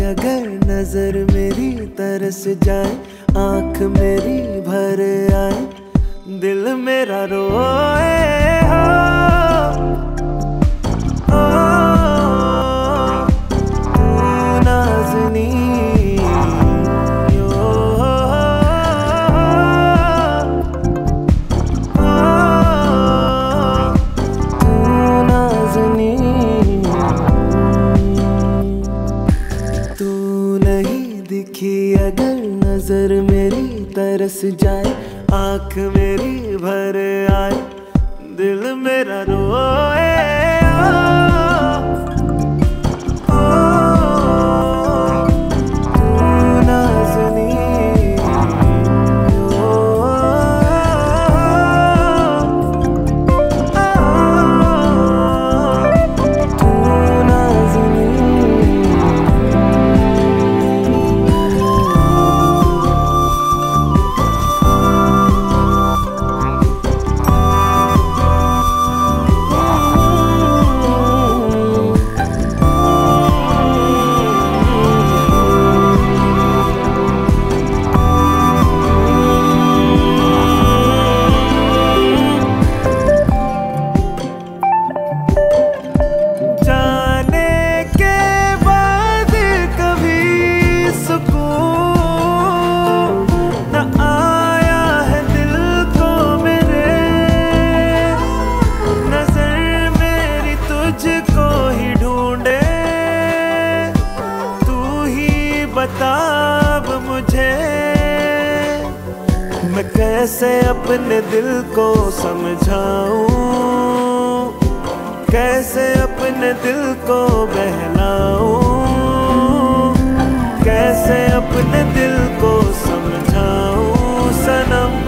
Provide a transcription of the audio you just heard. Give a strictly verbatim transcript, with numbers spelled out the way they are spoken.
अगर नजर मेरी तरस जाए, आंख मेरी भर आए, दिल मेरा रोए हो, ओ, तू नाज़नी ओ, ओ, तू नाज़नी। तू नहीं दिखी अगर नजर मेरी तरस जाए, आंख मेरी भर आए, दिल मेरा रोए ओ, ओ, तू नाज़नी ओ, ओ, तू नाज़नी। बता अब मुझे मैं कैसे अपने दिल को समझाऊं, कैसे अपने दिल को बहलाऊं, कैसे अपने दिल को समझाऊं सनम।